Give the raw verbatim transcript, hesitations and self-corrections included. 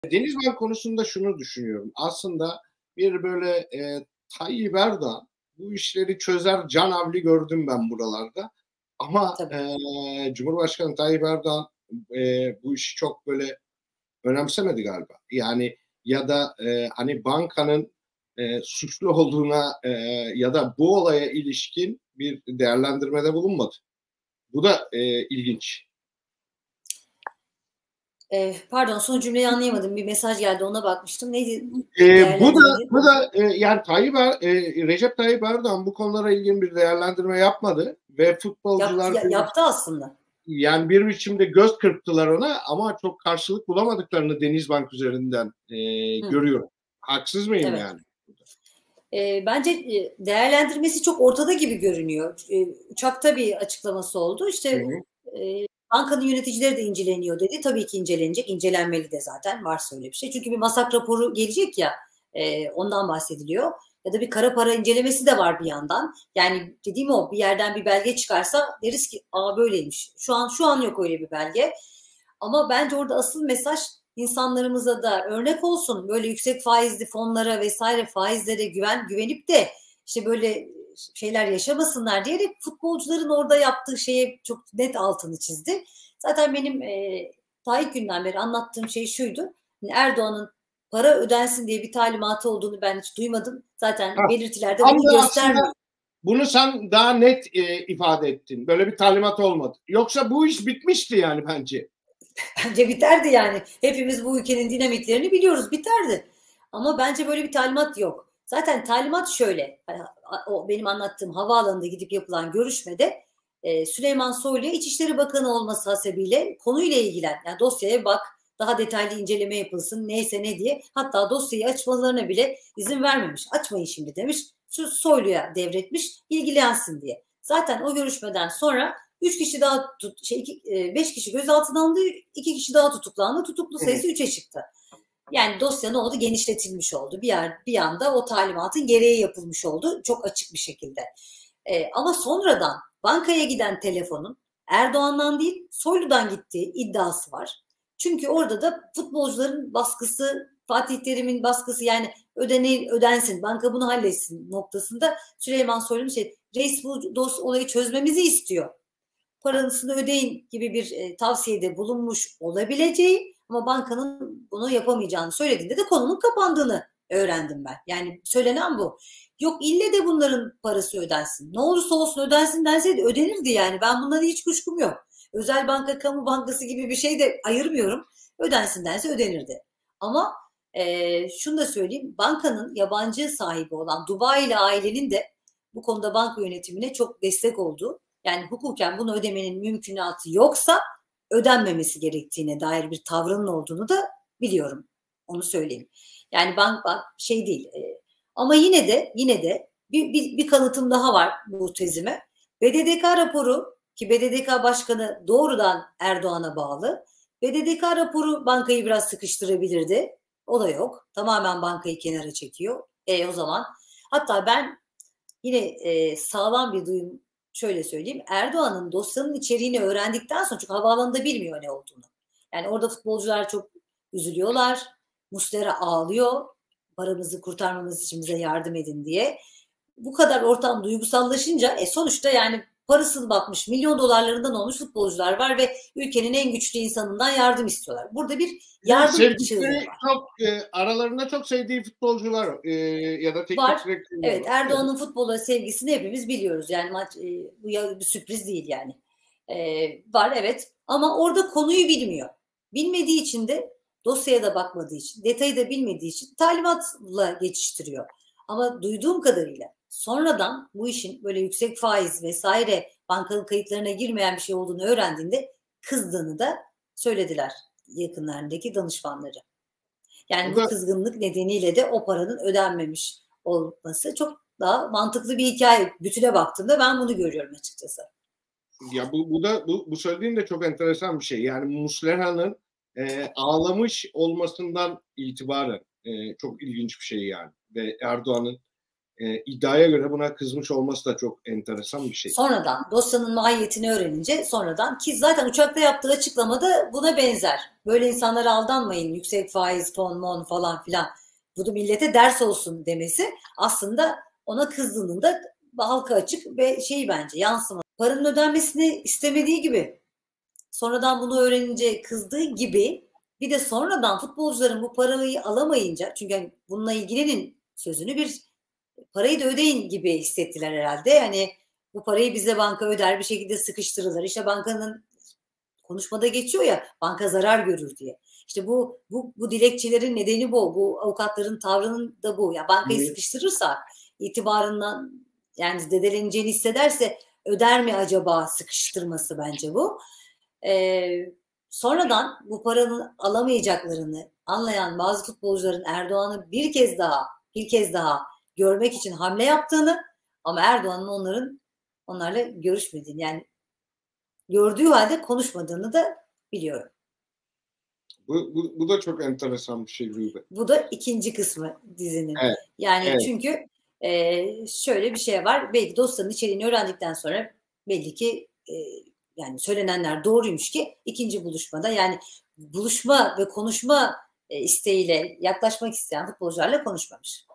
Denizbank konusunda şunu düşünüyorum. Aslında bir böyle, eee, Tayyip Erdoğan bu işleri çözer canavli gördüm ben buralarda. Ama, Tabii. eee, Cumhurbaşkanı Tayyip Erdoğan, eee, bu işi çok böyle önemsemedi galiba. Yani ya da, eee, hani bankanın, eee, suçlu olduğuna, eee, ya da bu olaya ilişkin bir değerlendirmede bulunmadı. Bu da, eee, ilginç. Eee, pardon, son cümleyi anlayamadım. Bir mesaj geldi, ona bakmıştım. Neydi Eee, bu da değerlendirmedi? bu da, eee, yani Tayyip Er eee, Recep Tayyip Erdoğan bu konulara ilgin bir değerlendirme yapmadı ve Yaptı futbolcular ya bir yaptı aslında. yani bir biçimde göz kırptılar ona ama çok karşılık bulamadıklarını Denizbank üzerinden, eee, Hı. görüyorum. Haksız mıyım Evet. yani? Eee, bence, eee, değerlendirmesi çok ortada gibi görünüyor. Eee, uçakta bir açıklaması oldu. Hı İşte, hı. eee, bankanın yöneticileri de inceleniyor dedi. Tabii ki incelenecek, incelenmeli de zaten varsa öyle bir şey. Çünkü bir masak raporu gelecek ya, eee, ondan bahsediliyor. Ya da bir kara para incelemesi de var bir yandan. Yani dediğim o, bir yerden bir belge çıkarsa deriz ki, "A, böyleymiş." Şu an şu an yok öyle bir belge. Ama bence orada asıl mesaj insanlarımıza da örnek olsun. Böyle yüksek faizli fonlara vesaire faizlere güven güvenip de işte böyle şeyler yaşamasınlar diyerek futbolcuların orada yaptığı şeye çok net altını çizdi. Zaten benim eee ta ilk günden beri anlattığım şey şuydu. Hani Erdoğan'ın para ödensin diye bir talimatı olduğunu ben hiç duymadım. Zaten Hah, belirtiler de tam bunu da aslında göstermiyor. bunu sen daha net, eee, ifade ettin. Böyle bir talimat olmadı. Yoksa bu iş bitmişti yani bence. Bence biterdi yani. Hepimiz bu ülkenin dinamiklerini biliyoruz, biterdi. Ama bence böyle bir talimat yok. Zaten talimat şöyle, hani, o benim anlattığım havaalanında gidip yapılan görüşmede e, Süleyman Soylu'ya İçişleri Bakanı olması hasebiyle konuyla ilgilen, yani dosyaya bak, daha detaylı inceleme yapılsın, neyse ne diye. Hatta dosyayı açmalarına bile izin vermemiş. Açmayın şimdi demiş. Soylu'ya devretmiş, ilgilensin diye. Zaten o görüşmeden sonra üç kişi daha tut, şey, iki, beş kişi gözaltına alındı, iki kişi daha tutuklandı. Tutuklu Hı hı. sayısı üçe çıktı. Yani dosya ne oldu? Genişletilmiş oldu. Bir yer, bir anda o talimatın gereği yapılmış oldu. Çok açık bir şekilde. Ee, ama sonradan bankaya giden telefonun Erdoğan'dan değil Soylu'dan gittiği iddiası var. Çünkü orada da futbolcuların baskısı, Fatih Terim'in baskısı, yani ödene, ödensin, banka bunu halletsin noktasında Süleyman Soylu'nun şey, reis bu dos olayı çözmemizi istiyor, parasını ödeyin gibi bir e, tavsiyede bulunmuş olabileceği ama bankanın bunu yapamayacağını söylediğinde de konunun kapandığını öğrendim ben. Yani söylenen bu. Yok ille de bunların parası ödensin. Ne olursa olsun ödensin denseydi ödenirdi yani. Ben bundan hiç kuşkum yok. Özel banka, kamu bankası gibi bir şey de ayırmıyorum. Ödensin dense ödenirdi. Ama e, şunu da söyleyeyim. Bankanın yabancı sahibi olan Dubai'li ailenin de bu konuda banka yönetimine çok destek olduğu, yani hukuken bunu ödemenin mümkünatı yoksa ödenmemesi gerektiğine dair bir tavrının olduğunu da biliyorum. Onu söyleyeyim. Yani bank, bank şey değil. E, ama yine de yine de bir, bir, bir kanıtım daha var bu tezime. B D D K raporu, ki B D D K başkanı doğrudan Erdoğan'a bağlı. B D D K raporu bankayı biraz sıkıştırabilirdi. O da yok. Tamamen bankayı kenara çekiyor. E o zaman hatta ben yine e, sağlam bir duyum, şöyle söyleyeyim. Erdoğan'ın dosyanın içeriğini öğrendikten sonra, çünkü havaalanında bilmiyor ne olduğunu. Yani orada futbolcular çok üzülüyorlar. Muslera ağlıyor. Paramızı kurtarmamız için bize yardım edin diye. Bu kadar ortam duygusallaşınca e, sonuçta yani parasını batmış, milyon dolarlarından olmuş futbolcular var ve ülkenin en güçlü insanından yardım istiyorlar. Burada bir Yani yardım çığlığı sevdikleri var. çok, eee, aralarında çok sevdiği futbolcular, eee, ya da Var. teknik direktörler Evet, var. Evet. Erdoğan'ın futbola sevgisini hepimiz biliyoruz. Yani maç, e, bu ya, bir sürpriz değil yani. E, var evet, ama orada konuyu bilmiyor. Bilmediği için de, dosyaya da bakmadığı için, detayı da bilmediği için talimatla geçiştiriyor. Ama duyduğum kadarıyla sonradan bu işin böyle yüksek faiz vesaire bankanın kayıtlarına girmeyen bir şey olduğunu öğrendiğinde kızdığını da söylediler yakınlarındaki danışmanları. Bu Yani bu da kızgınlık nedeniyle de o paranın ödenmemiş olması çok daha mantıklı bir hikaye. Bütüne baktığımda ben bunu görüyorum açıkçası. ya bu bu da bu bu söylediğin de çok enteresan bir şey. Yani Muslera'nın, eee, ağlamış olmasından itibaren, eee, çok ilginç bir şey yani ve Erdoğan'ın, e, iddiaya göre buna kızmış olması da çok enteresan bir şey. Sonradan dosyanın mahiyetini öğrenince sonradan, ki zaten uçakta yaptığı açıklamada buna benzer. Böyle insanlara aldanmayın, yüksek faiz, ton, mon falan filan. Bu da millete ders olsun demesi aslında ona kızdığının da halka açık ve şey bence yansıma. Paranın ödenmesini istemediği gibi, sonradan bunu öğrenince kızdığı gibi, bir de sonradan futbolcuların bu parayı alamayınca, çünkü hani bununla ilgilenin sözünü, bir parayı da ödeyin gibi hissettiler herhalde. Hani bu parayı bize banka öder, bir şekilde sıkıştırılır. İşte bankanın konuşmada geçiyor ya, banka zarar görür diye. İşte bu bu bu dilekçelerin nedeni bu. Bu avukatların tavrının da bu. Ya bankayı Evet. sıkıştırırsa itibarından, yani zedeleneceğini hissederse öder mi acaba sıkıştırması, bence bu. Ee, sonradan bu paranın alamayacaklarını anlayan bazı futbolcuların Erdoğan'ı bir kez daha bir kez daha görmek için hamle yaptığını, ama Erdoğan'ın onların onlarla görüşmediğini, yani gördüğü halde konuşmadığını da biliyorum. Bu, bu, bu da çok enteresan bir şey gibi. Bu da ikinci kısmı dizinin. Evet, yani evet. Çünkü e, şöyle bir şey var. Belki dosyanın içeriğini öğrendikten sonra belli ki e, yani söylenenler doğruymuş ki ikinci buluşmada, yani buluşma ve konuşma e, isteğiyle yaklaşmak isteyen futbolcularla konuşmamış.